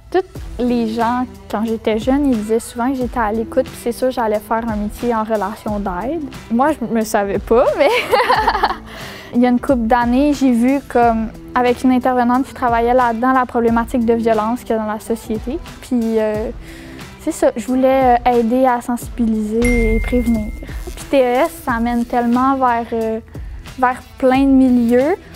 Tous les gens, quand j'étais jeune, ils disaient souvent que j'étais à l'écoute, puis c'est sûr que j'allais faire un métier en relation d'aide. Moi, je me savais pas, mais il y a une couple d'années, j'ai vu comme avec une intervenante qui travaillait là-dedans la problématique de violence qu'il y a dans la société. Puis c'est ça, je voulais aider à sensibiliser et prévenir. Puis TES, ça mène tellement vers plein de milieux.